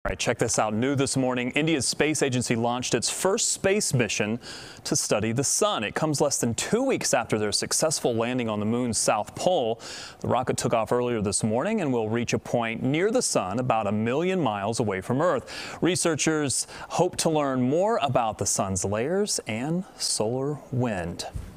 All right, check this out. New this morning, India's space agency launched its first space mission to study the sun. It comes less than 2 weeks after their successful landing on the moon's south pole. The rocket took off earlier this morning and will reach a point near the sun about 1 million miles away from Earth. Researchers hope to learn more about the sun's layers and solar wind.